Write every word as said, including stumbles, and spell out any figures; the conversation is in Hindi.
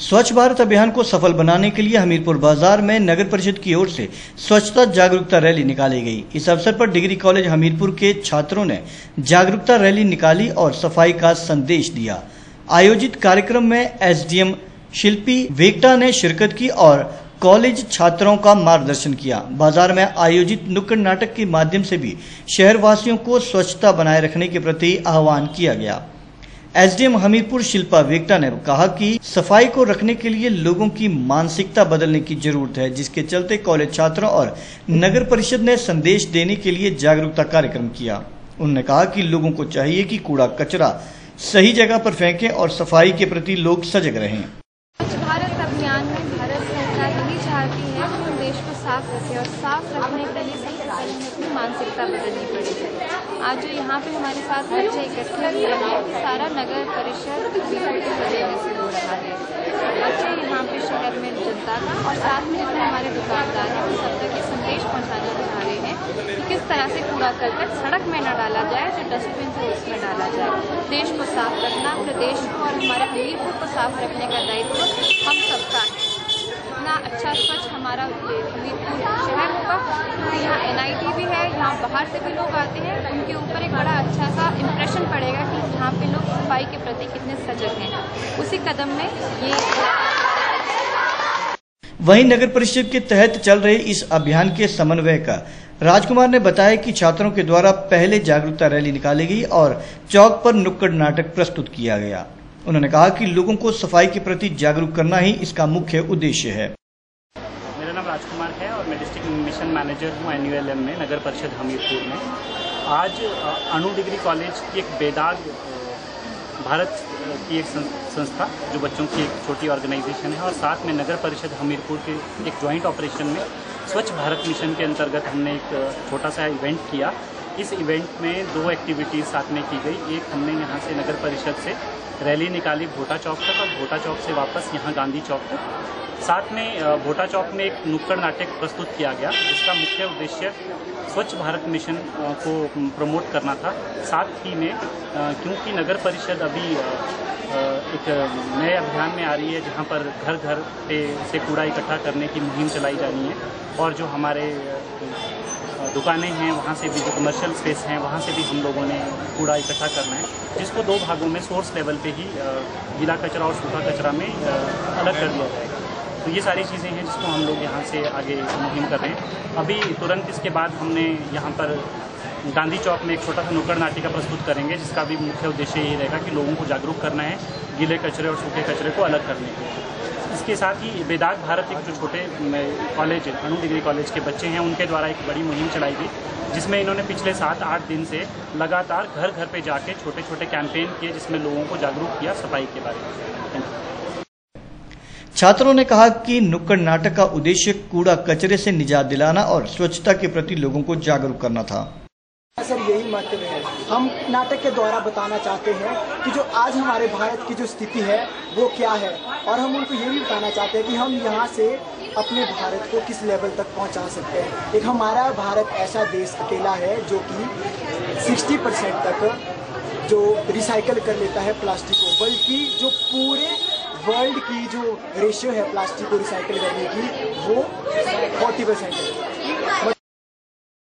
स्वच्छ भारत अभियान को सफल बनाने के लिए हमीरपुर बाजार में नगर परिषद की ओर से स्वच्छता जागरूकता रैली निकाली गई। इस अवसर पर डिग्री कॉलेज हमीरपुर के छात्रों ने जागरूकता रैली निकाली और सफाई का संदेश दिया। आयोजित कार्यक्रम में एसडीएम शिल्पी वेगटा ने शिरकत की और कॉलेज छात्रों का मार्गदर्शन किया। बाजार में आयोजित नुक्कड़ नाटक के माध्यम से भी शहरवासियों को स्वच्छता बनाए रखने के प्रति आह्वान किया गया। एसडीएम हमीरपुर शिल्पा वेगटा ने कहा कि सफाई को रखने के लिए लोगों की मानसिकता बदलने की जरूरत है, जिसके चलते कॉलेज छात्रों और नगर परिषद ने संदेश देने के लिए जागरूकता कार्यक्रम किया। उन्होंने कहा कि लोगों को चाहिए कि कूड़ा कचरा सही जगह पर फेंकें और सफाई के प्रति लोग सजग रहें। स्वच्छ भारत अभियान में भारत सरकार यही चाहती है कि हम देश को साफ रखें और साफ रखने के लिए सबसे पहले हमें अपनी मानसिकता बदलनी पड़ेगी। आज जो यहाँ पे हमारे साथ बच्चे इकट्ठे हुए हैं, सारा नगर परिषद हमीरपुर के वजह से हो रहा है। बच्चे यहाँ पे शहर में जनता का और साथ में जितने हमारे दुकानदार हैं, वो सब तक ये संदेश पहुँचाना चाह रहे हैं कि किस तरह से कूड़ा करकट सड़क में न डाला जाए, जो डस्टबिन से उसमें डाला जाए। देश को साफ रखना, अपने देश को और हमारे हमीरपुर को साफ रखने का दायित्व हम सबका है। इतना अच्छा स्वच्छ हमारा हमीरपुर शहर होगा, तो यहाँ एन आई टी भी है, यहाँ बाहर से भी लोग आते हैं, उनके ऊपर एक बड़ा अच्छा सा इम्प्रेशन पड़ेगा कि यहाँ पे लोग सफाई के प्रति कितने सजग हैं। उसी कदम में ये वहीं नगर परिषद के तहत चल रहे इस अभियान के समन्वयक राजकुमार ने बताया कि छात्रों के द्वारा पहले जागरूकता रैली निकाली गई और चौक पर नुक्कड़ नाटक प्रस्तुत किया गया। उन्होंने कहा कि लोगों को सफाई के प्रति जागरूक करना ही इसका मुख्य उद्देश्य है। मेरा नाम राजकुमार है और मैं डिस्ट्रिक्ट मिशन मैनेजर हूँ एन यू एल एम में नगर परिषद हमीरपुर में। आज अनु डिग्री कॉलेज की एक बेदाग भारत की एक संस्था जो बच्चों की एक छोटी ऑर्गेनाइजेशन है और साथ में नगर परिषद हमीरपुर के एक ज्वाइंट ऑपरेशन में स्वच्छ भारत मिशन के अंतर्गत हमने एक छोटा सा इवेंट किया। इस इवेंट में दो एक्टिविटीज़ साथ में की गई। एक हमने यहाँ से नगर परिषद से रैली निकाली भोटा चौक तक और भोटा चौक से वापस यहाँ गांधी चौक तक। साथ में भोटा चौक में एक नुक्कड़ नाटक प्रस्तुत किया गया, जिसका मुख्य उद्देश्य स्वच्छ भारत मिशन को प्रमोट करना था। साथ ही में क्योंकि नगर परिषद अभी एक नए अभियान में आ रही है, जहाँ पर घर घर पे से कूड़ा इकट्ठा करने की मुहिम चलाई जा रही है और जो हमारे दुकानें हैं वहाँ से भी, जो कमर्शियल स्पेस हैं वहाँ से भी हम लोगों ने कूड़ा इकट्ठा करना है, जिसको दो भागों में सोर्स लेवल पे ही गीला कचरा और सूखा कचरा में अलग कर दिया जाएगा। तो ये सारी चीज़ें हैं जिसको हम लोग यहाँ से आगे मुहिम कर रहे हैं। अभी तुरंत इसके बाद हमने यहाँ पर गांधी चौक में एक छोटा सा नुक्कड़ नाटिका प्रस्तुत करेंगे, जिसका भी मुख्य उद्देश्य यही रहेगा कि लोगों को जागरूक करना है गीले कचरे और सूखे कचरे को अलग करने के लिए। इसके साथ ही बेदाग भारत एक जो छोटे कॉलेज अनु डिग्री कॉलेज के बच्चे हैं, उनके द्वारा एक बड़ी मुहिम चलाई गई, जिसमें इन्होंने पिछले सात आठ दिन से लगातार घर घर पे जाके छोटे छोटे कैंपेन किए, जिसमें लोगों को जागरूक किया सफाई के बारे में। छात्रों ने कहा कि नुक्कड़ नाटक का उद्देश्य कूड़ा कचरे से निजात दिलाना और स्वच्छता के प्रति लोगों को जागरूक करना था। सर यही मतलब है, हम नाटक के द्वारा बताना चाहते हैं कि जो आज हमारे भारत की जो स्थिति है वो क्या है, और हम उनको ये भी बताना चाहते हैं कि हम यहाँ से अपने भारत को किस लेवल तक पहुँचा सकते हैं। एक हमारा भारत ऐसा देश अकेला है जो कि साठ परसेंट तक जो रिसाइकल कर लेता है प्लास्टिक को, बल्कि जो पूरे वर्ल्ड की जो रेशियो है प्लास्टिक को रिसाइकल करने की वो चालीस परसेंट है।